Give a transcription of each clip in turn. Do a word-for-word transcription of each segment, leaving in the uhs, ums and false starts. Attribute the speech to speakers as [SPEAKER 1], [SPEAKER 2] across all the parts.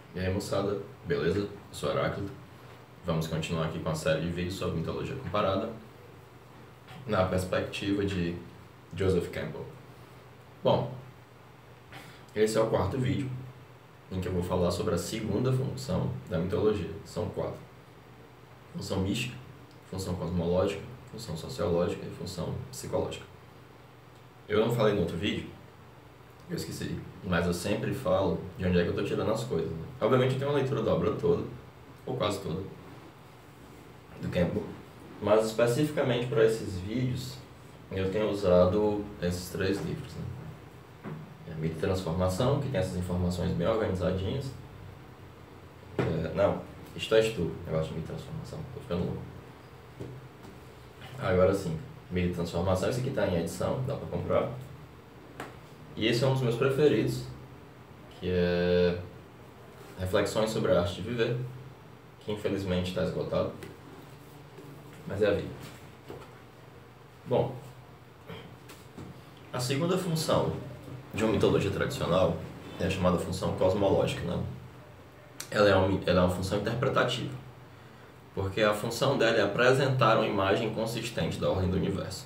[SPEAKER 1] E aí, moçada, beleza? Eu sou Heráclito. Vamos continuar aqui com a série de vídeos sobre mitologia comparada na perspectiva de Joseph Campbell. Bom, esse é o quarto vídeo em que eu vou falar sobre a segunda função da mitologia. São quatro: função mística, função cosmológica, função sociológica e função psicológica. Eu não falei no outro vídeo, eu esqueci, mas eu sempre falo de onde é que eu estou tirando as coisas. Né? Obviamente eu tenho uma leitura da obra toda, ou quase toda, do Campbell, mas especificamente para esses vídeos eu tenho usado esses três livros. Né? É Mito e Transformação, que tem essas informações bem organizadinhas. É, não, Isto és Tu, eu gosto de Mito e Transformação, tô ficando louco. Agora sim, Mito e Transformação, esse aqui está em edição, dá para comprar. E esse é um dos meus preferidos, que é Reflexões sobre a Arte de Viver, que infelizmente está esgotado, mas é a vida. Bom, a segunda função de uma mitologia tradicional é a chamada função cosmológica, né? Ela é uma, ela é uma função interpretativa, porque a função dela é apresentar uma imagem consistente da ordem do universo.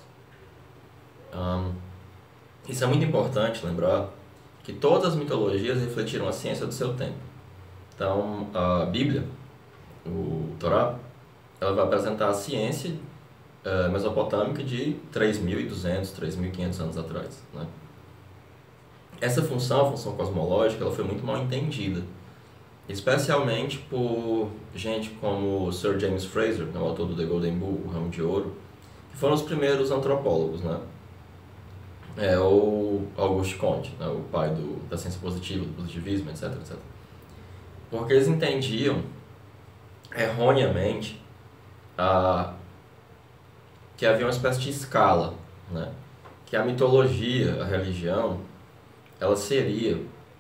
[SPEAKER 1] Um, Isso é muito importante lembrar que todas as mitologias refletiram a ciência do seu tempo. Então, a Bíblia, o Torá, ela vai apresentar a ciência uh, mesopotâmica de três mil e duzentos, três mil e quinhentos anos atrás. Né? Essa função, a função cosmológica, ela foi muito mal entendida, especialmente por gente como Sir James Frazer, né, o autor do The Golden Bull, o Ramo de Ouro, que foram os primeiros antropólogos, né? É, ou Auguste Comte, né, o pai do, da ciência positiva, do positivismo, etc, etcétera. Porque eles entendiam erroneamente a, que havia uma espécie de escala, né, que a mitologia, a religião, ela seria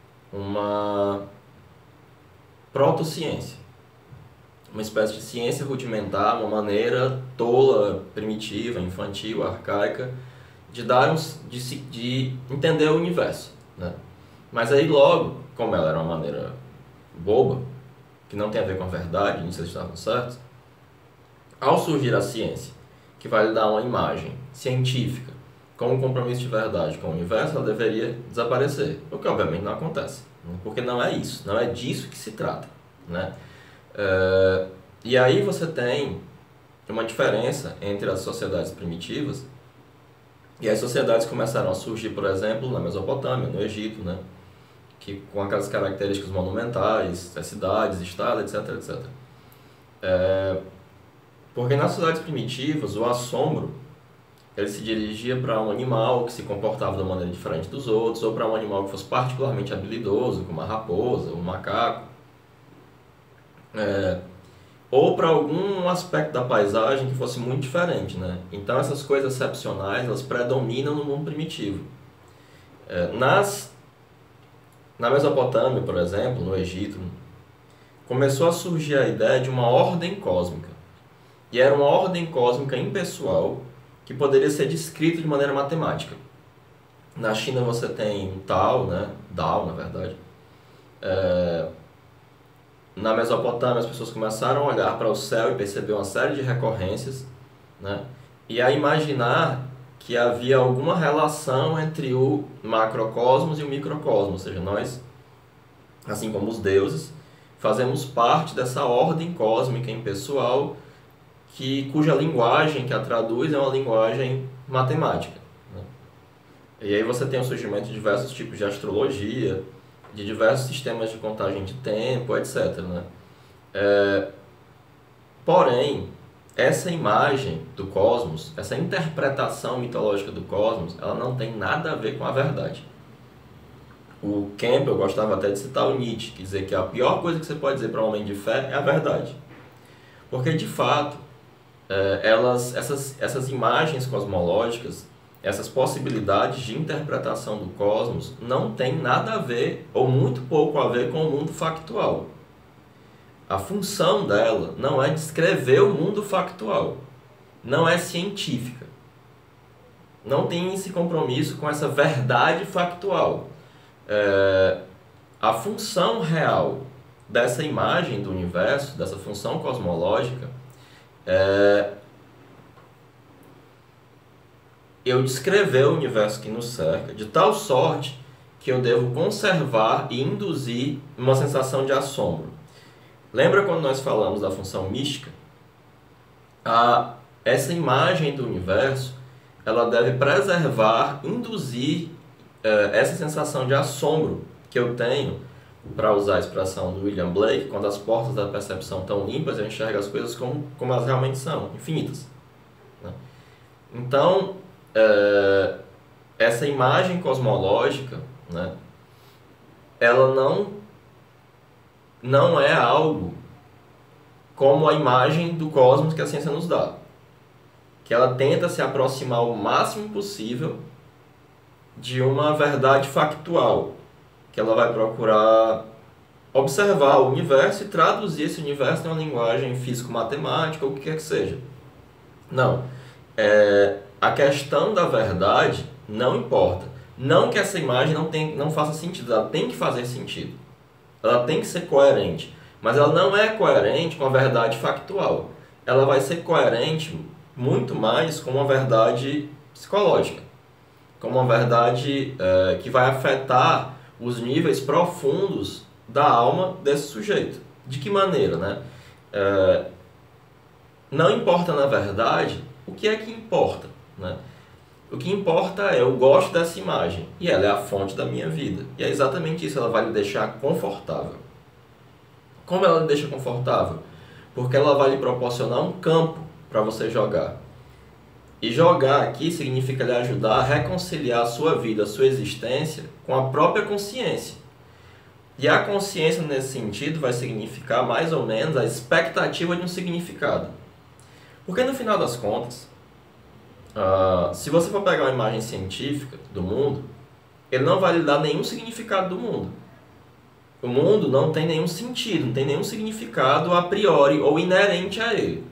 [SPEAKER 1] uma protociência, uma espécie de ciência rudimentar, uma maneira tola, primitiva, infantil, arcaica, de dar um, de, de entender o universo, né? Mas aí logo, como ela era uma maneira boba, que não tem a ver com a verdade, nisso eles estavam certos, ao surgir a ciência, que vai lhe dar uma imagem científica com um compromisso de verdade com o universo, ela deveria desaparecer, o que obviamente não acontece, né? Porque não é isso, não é disso que se trata, né? É, e aí você tem uma diferença entre as sociedades primitivas. E as sociedades começaram a surgir, por exemplo, na Mesopotâmia, no Egito, né? Que, com aquelas características monumentais, as cidades, estados, etc, etcétera. É, porque nas sociedades primitivas, o assombro ele se dirigia para um animal que se comportava de uma maneira diferente dos outros, ou para um animal que fosse particularmente habilidoso, como a raposa, um macaco. É, ou para algum aspecto da paisagem que fosse muito diferente, né? Então essas coisas excepcionais, elas predominam no mundo primitivo. É, nas, na Mesopotâmia, por exemplo, no Egito, começou a surgir a ideia de uma ordem cósmica. E era uma ordem cósmica impessoal que poderia ser descrita de maneira matemática. Na China você tem o Tao, né? Dao, na verdade. É, Na Mesopotâmia, as pessoas começaram a olhar para o céu e perceber uma série de recorrências, né? E a imaginar que havia alguma relação entre o macrocosmos e o microcosmos, ou seja, nós, assim como os deuses, fazemos parte dessa ordem cósmica impessoal que, cuja linguagem que a traduz é uma linguagem matemática, né? E aí você tem o surgimento de diversos tipos de astrologia, de diversos sistemas de contagem de tempo, etcétera. Né? É, porém, essa imagem do cosmos, essa interpretação mitológica do cosmos, ela não tem nada a ver com a verdade. O Campbell gostava até de citar o Nietzsche, que dizer que a pior coisa que você pode dizer para um homem de fé é a verdade. Porque, de fato, é, elas, essas, essas imagens cosmológicas, essas possibilidades de interpretação do cosmos não tem nada a ver, ou muito pouco a ver, com o mundo factual. A função dela não é descrever o mundo factual, não é científica. Não tem esse compromisso com essa verdade factual. É, a função real dessa imagem do universo, dessa função cosmológica, é eu descrever o universo que nos cerca de tal sorte que eu devo conservar e induzir uma sensação de assombro. Lembra quando nós falamos da função mística? A, essa imagem do universo, ela deve preservar, induzir eh, essa sensação de assombro que eu tenho, para usar a expressão do William Blake, quando as portas da percepção estão limpas, eu enxergo as coisas como, como elas realmente são, infinitas. Né? Então, eh, essa imagem cosmológica, né, ela não, não é algo como a imagem do cosmos que a ciência nos dá. Que ela tenta se aproximar o máximo possível de uma verdade factual. Que ela vai procurar observar o universo e traduzir esse universo em uma linguagem físico-matemática ou o que quer que seja. Não. É, a questão da verdade não importa. Não que essa imagem não, tem, não faça sentido, ela tem que fazer sentido. Ela tem que ser coerente. Mas ela não é coerente com a verdade factual. Ela vai ser coerente muito mais com uma verdade psicológica. Com uma verdade é, que vai afetar os níveis profundos da alma desse sujeito. De que maneira, né? É, não importa, na verdade, o que é que importa, né? O que importa é, eu gosto dessa imagem, e ela é a fonte da minha vida. E é exatamente isso, ela vai lhe deixar confortável. Como ela lhe deixa confortável? Porque ela vai lhe proporcionar um campo para você jogar. E jogar aqui significa lhe ajudar a reconciliar a sua vida, a sua existência, com a própria consciência. E a consciência, nesse sentido, vai significar mais ou menos a expectativa de um significado. Porque no final das contas, uh, se você for pegar uma imagem científica do mundo, ele não vai lhe dar nenhum significado do mundo. O mundo não tem nenhum sentido, não tem nenhum significado a priori ou inerente a ele.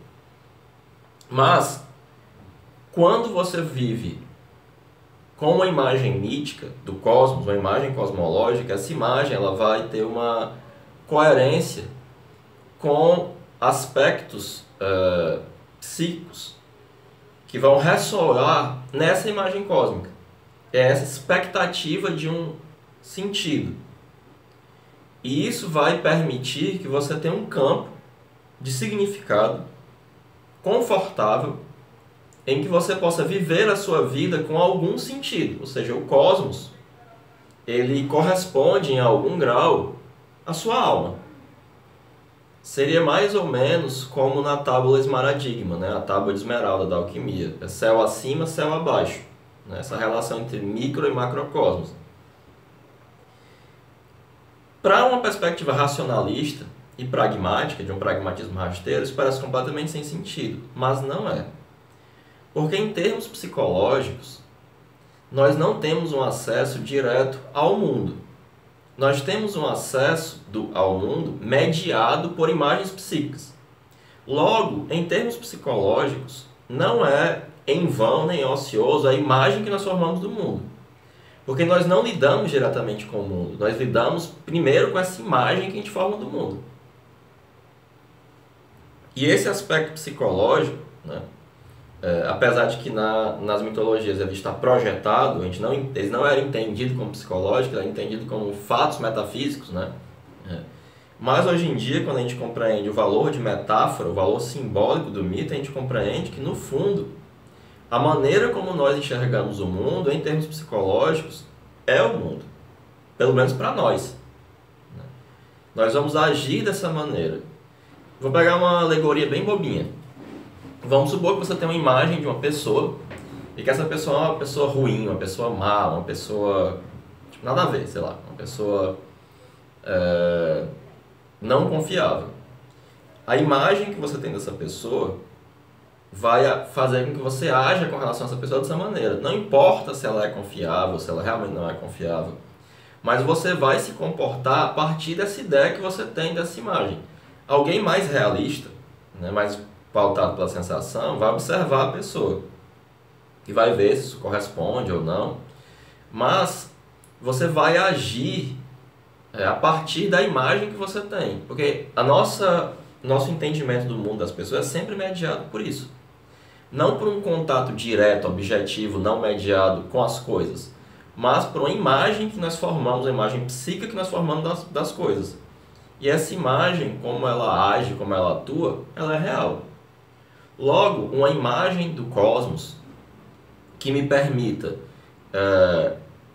[SPEAKER 1] Mas, quando você vive com uma imagem mítica do cosmos, uma imagem cosmológica, essa imagem ela vai ter uma coerência com aspectos uh, psíquicos que vão ressoar nessa imagem cósmica. É essa expectativa de um sentido. E isso vai permitir que você tenha um campo de significado confortável em que você possa viver a sua vida com algum sentido. Ou seja, o cosmos, ele corresponde em algum grau à sua alma. Seria mais ou menos como na tábula esmaradigma, né? A tábua de esmeralda da alquimia. É céu acima, céu abaixo. Né? Essa relação entre micro e macrocosmos. Para uma perspectiva racionalista e pragmática, de um pragmatismo rasteiro, isso parece completamente sem sentido, mas não é. Porque em termos psicológicos, nós não temos um acesso direto ao mundo. Nós temos um acesso do, ao mundo mediado por imagens psíquicas. Logo, em termos psicológicos, não é em vão nem ocioso a imagem que nós formamos do mundo. Porque nós não lidamos diretamente com o mundo. Nós lidamos primeiro com essa imagem que a gente forma do mundo. E esse aspecto psicológico, né, é, apesar de que na, nas mitologias ele está projetado, a gente não, ele não era entendido como psicológico, ele era entendido como fatos metafísicos, né? É. Mas hoje em dia, quando a gente compreende o valor de metáfora, o valor simbólico do mito, a gente compreende que, no fundo, a maneira como nós enxergamos o mundo, em termos psicológicos, é o mundo. Pelo menos para nós. Nós vamos agir dessa maneira. Vou pegar uma alegoria bem bobinha. Vamos supor que você tem uma imagem de uma pessoa e que essa pessoa é uma pessoa ruim, uma pessoa má, uma pessoa... Tipo, nada a ver, sei lá. Uma pessoa é, não confiável. A imagem que você tem dessa pessoa vai fazer com que você haja com relação a essa pessoa dessa maneira. Não importa se ela é confiável, se ela realmente não é confiável. Mas você vai se comportar a partir dessa ideia que você tem dessa imagem. Alguém mais realista, né, mais pautado pela sensação, vai observar a pessoa e vai ver se isso corresponde ou não. Mas você vai agir é, a partir da imagem que você tem. Porque a nossa, nosso entendimento do mundo das pessoas é sempre mediado por isso. Não por um contato direto, objetivo, não mediado com as coisas, mas por uma imagem que nós formamos, uma imagem psíquica que nós formamos das, das coisas. E essa imagem, como ela age, como ela atua, ela é real. Logo, uma imagem do cosmos que me permita é,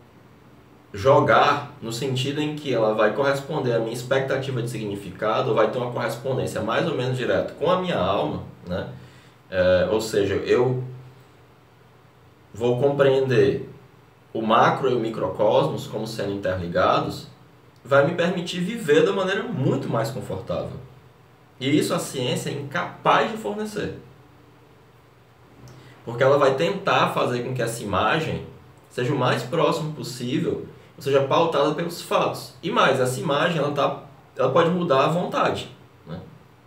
[SPEAKER 1] jogar no sentido em que ela vai corresponder à minha expectativa de significado, ou vai ter uma correspondência mais ou menos direta com a minha alma, né? É, ou seja, eu vou compreender o macro e o microcosmos como sendo interligados, vai me permitir viver de maneira muito mais confortável. E isso a ciência é incapaz de fornecer. Porque ela vai tentar fazer com que essa imagem seja o mais próximo possível, ou seja, pautada pelos fatos. E mais, essa imagem ela, tá, ela pode mudar à vontade. Né?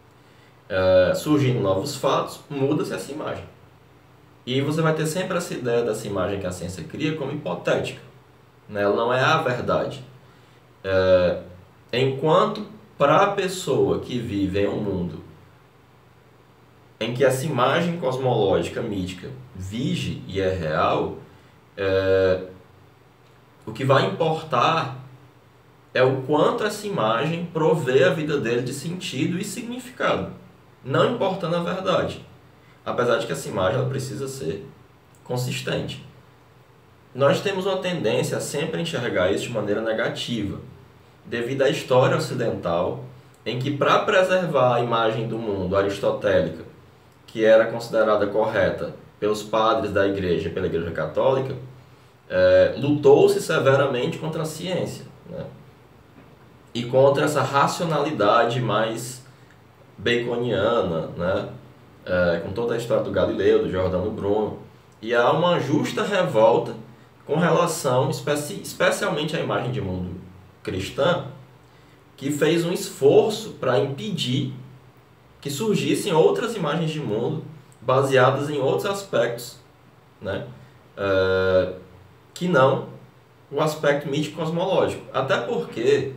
[SPEAKER 1] É, surgindo novos fatos, muda-se essa imagem. E você vai ter sempre essa ideia dessa imagem que a ciência cria como hipotética. Né? Ela não é a verdade. É, enquanto para a pessoa que vive em um mundo em que essa imagem cosmológica, mítica, vige e é real, é, o que vai importar é o quanto essa imagem provê a vida dele de sentido e significado, não importando a verdade. Apesar de que essa imagem ela precisa ser consistente. Nós temos uma tendência a sempre enxergar isso de maneira negativa, devido à história ocidental, em que para preservar a imagem do mundo aristotélica, que era considerada correta pelos padres da igreja e pela igreja católica, é, lutou-se severamente contra a ciência, né? E contra essa racionalidade mais baconiana, né? É, com toda a história do Galileu, do Giordano Bruno. E há uma justa revolta com relação, especi especialmente à imagem de mundo cristã, que fez um esforço para impedir que surgissem outras imagens de mundo baseadas em outros aspectos, né? É, que não o aspecto mítico-cosmológico. Até porque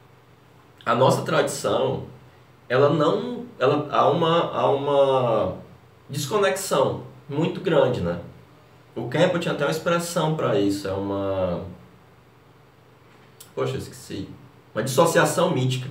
[SPEAKER 1] a nossa tradição, ela não, ela, há, uma, há uma desconexão muito grande, né? O Campbell tinha até uma expressão para isso, é uma... Poxa, eu esqueci. Uma dissociação mítica.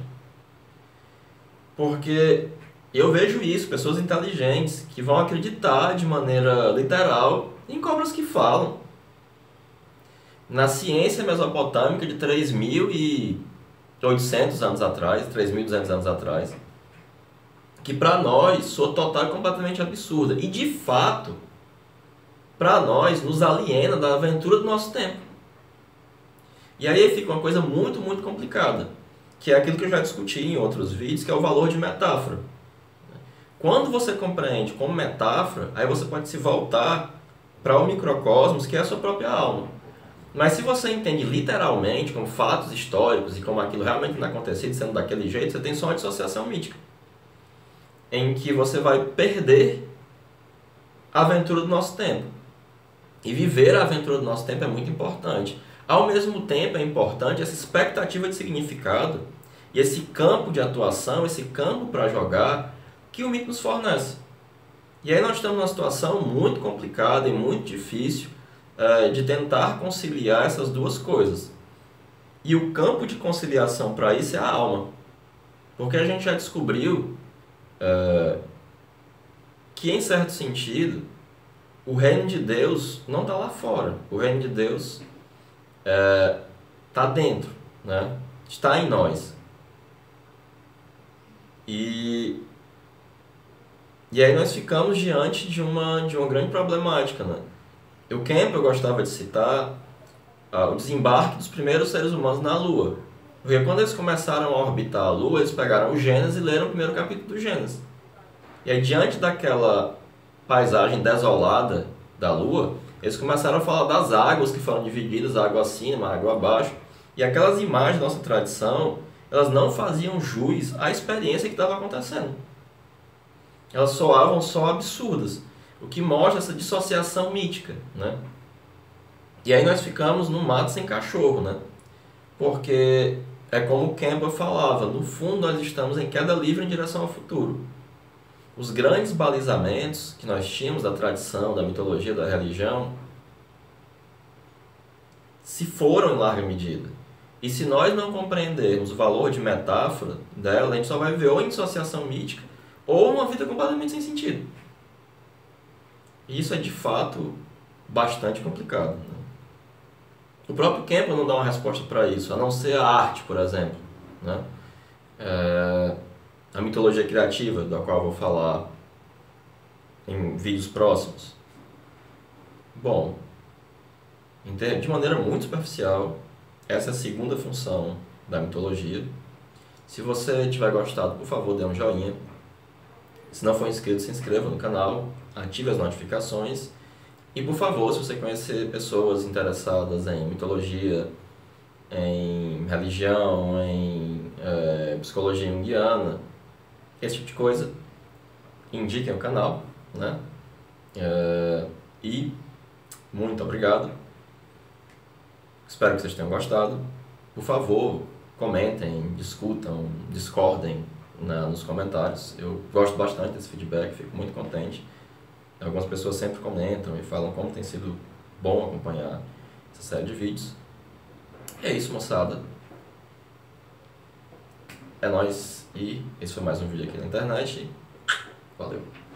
[SPEAKER 1] Porque eu vejo isso, pessoas inteligentes que vão acreditar de maneira literal em cobras que falam. Na ciência mesopotâmica de três mil e oitocentos anos atrás, três mil e duzentos anos atrás, que para nós soa total e completamente absurda. E de fato, para nós, nos aliena da aventura do nosso tempo. E aí fica uma coisa muito, muito complicada, que é aquilo que eu já discuti em outros vídeos, que é o valor de metáfora. Quando você compreende como metáfora, aí você pode se voltar para o microcosmos, que é a sua própria alma. Mas se você entende literalmente, como fatos históricos e como aquilo realmente não acontecido, sendo daquele jeito, você tem só uma dissociação mítica, em que você vai perder a aventura do nosso tempo. E viver a aventura do nosso tempo é muito importante. Ao mesmo tempo é importante essa expectativa de significado e esse campo de atuação, esse campo para jogar que o mito nos fornece. E aí nós estamos numa situação muito complicada e muito difícil é, de tentar conciliar essas duas coisas. E o campo de conciliação para isso é a alma. Porque a gente já descobriu é, que, em certo sentido, o reino de Deus não está lá fora. O reino de Deus está é, dentro, né? Está em nós. E, e aí nós ficamos diante de uma, de uma grande problemática, né? O Campbell gostava de citar ah, o desembarque dos primeiros seres humanos na Lua. Porque quando eles começaram a orbitar a Lua, eles pegaram o Gênesis e leram o primeiro capítulo do Gênesis. E aí, diante daquela paisagem desolada da Lua, eles começaram a falar das águas que foram divididas, água acima, água abaixo. E aquelas imagens da nossa tradição, elas não faziam jus à experiência que estava acontecendo. Elas soavam só absurdas, o que mostra essa dissociação mítica, né? E aí nós ficamos no mato sem cachorro, né? Porque é como Campbell falava, no fundo nós estamos em queda livre em direção ao futuro. Os grandes balizamentos que nós tínhamos da tradição, da mitologia, da religião, se foram em larga medida. E se nós não compreendermos o valor de metáfora dela, a gente só vai viver ou em dissociação mítica ou uma vida completamente sem sentido. E isso é de fato bastante complicado, né? O próprio Campbell não dá uma resposta para isso, a não ser a arte, por exemplo, né? É, a mitologia criativa, da qual eu vou falar em vídeos próximos. Bom, de maneira muito superficial, essa é a segunda função da mitologia. Se você tiver gostado, por favor, dê um joinha. Se não for inscrito, se inscreva no canal, ative as notificações. E, por favor, se você conhecer pessoas interessadas em mitologia, em religião, em é, psicologia junguiana, esse tipo de coisa, indiquem o canal, né? É, e muito obrigado. Espero que vocês tenham gostado. Por favor, comentem, discutam, discordem na, nos comentários. Eu gosto bastante desse feedback, fico muito contente. Algumas pessoas sempre comentam e falam como tem sido bom acompanhar essa série de vídeos. E é isso, moçada. É nóis. E esse foi mais um vídeo aqui na internet. Valeu.